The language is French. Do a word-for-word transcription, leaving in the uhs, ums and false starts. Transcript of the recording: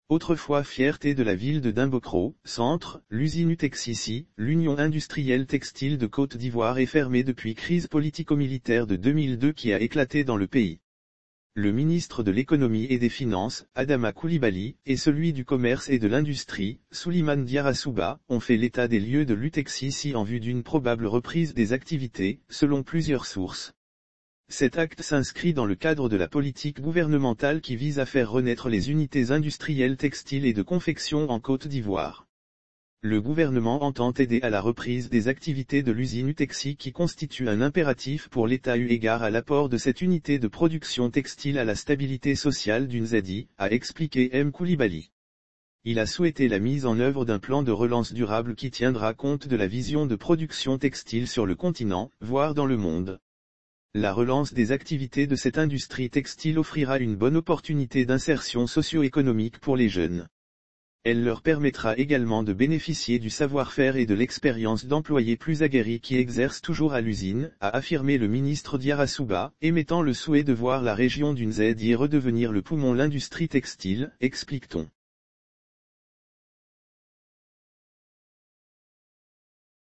Autrefois fierté de la ville de Dimbokro, centre, l'usine Utexisi, l'Union industrielle textile de Côte d'Ivoire est fermée depuis crise politico-militaire de deux mille deux qui a éclaté dans le pays. Le ministre de l'économie et des finances, Adama Coulibaly, et celui du commerce et de l'industrie, Souleymane Diarra ont fait l'état des lieux de l'Utexisi en vue d'une probable reprise des activités, selon plusieurs sources. Cet acte s'inscrit dans le cadre de la politique gouvernementale qui vise à faire renaître les unités industrielles textiles et de confection en Côte d'Ivoire. Le gouvernement entend aider à la reprise des activités de l'usine Utexi qui constitue un impératif pour l'État eu égard à l'apport de cette unité de production textile à la stabilité sociale d'une Z I, a expliqué M. Coulibaly. Il a souhaité la mise en œuvre d'un plan de relance durable qui tiendra compte de la vision de production textile sur le continent, voire dans le monde. La relance des activités de cette industrie textile offrira une bonne opportunité d'insertion socio-économique pour les jeunes. Elle leur permettra également de bénéficier du savoir-faire et de l'expérience d'employés plus aguerris qui exercent toujours à l'usine, a affirmé le ministre Diarra, émettant le souhait de voir la région d'une Z I redevenir le poumon de l'industrie textile, explique-t-on.